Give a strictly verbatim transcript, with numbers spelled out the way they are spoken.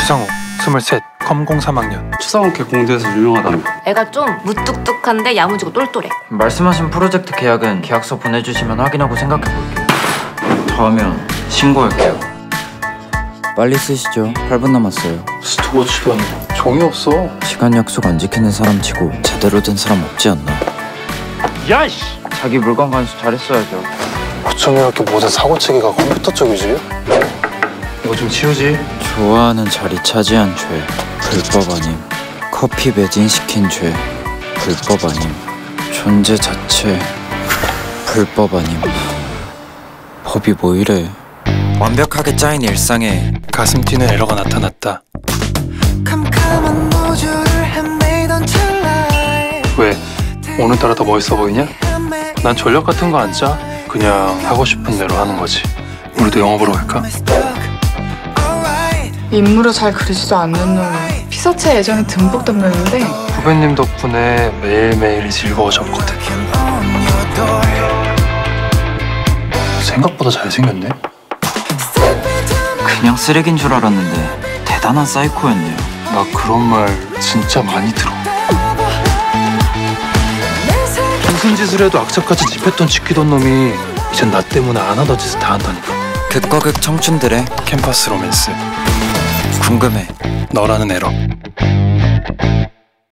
추상욱, 스물셋, 컴공 삼 학년. 추상욱 걔 공대에서 유명하다며. 애가 좀 무뚝뚝한데 야무지고 똘똘해. 말씀하신 프로젝트 계약은 계약서 보내주시면 확인하고 생각해볼게요. 더 하면 신고할게요. 빨리 쓰시죠. 팔 분 남았어요. 스톱워치도 아니고 종이 없어. 시간 약속 안 지키는 사람 치고 제대로 된 사람 없지 않나? 야이씨! 자기 물건 간수 잘했어야죠. 어쩜 이렇게 모든 사고체계가 컴퓨터 쪽이지? 이거 좀 치우지. 좋아하는 자리 차지한 죄 불법 아님. 커피 매진시킨 죄 불법 아님. 존재 자체 불법 아님. 법이 뭐 이래. 완벽하게 짜인 일상에 가슴 뛰는 에러가 나타났다. 왜? 오늘따라 더 멋있어 보이냐? 난 전력 같은 거 안 짜. 그냥 하고 싶은 대로 하는 거지. 우리도 영화 보러 갈까? 인물을 잘 그리지도 않는 놈이 피서체 예전에 듬뿍 담겼는데 후배님 덕분에 매일매일이 즐거워졌거든. 생각보다 잘생겼네? 그냥 쓰레기인 줄 알았는데 대단한 사이코였네요. 나 그런 말 진짜 많이 들어. 무슨 짓을 해도 악착같이 집했던 지키던 놈이 이젠 나 때문에 안 하던 짓을 다 한다니까. 극과 극 청춘들의 캠퍼스 로맨스. 궁금해. 너라는 에러.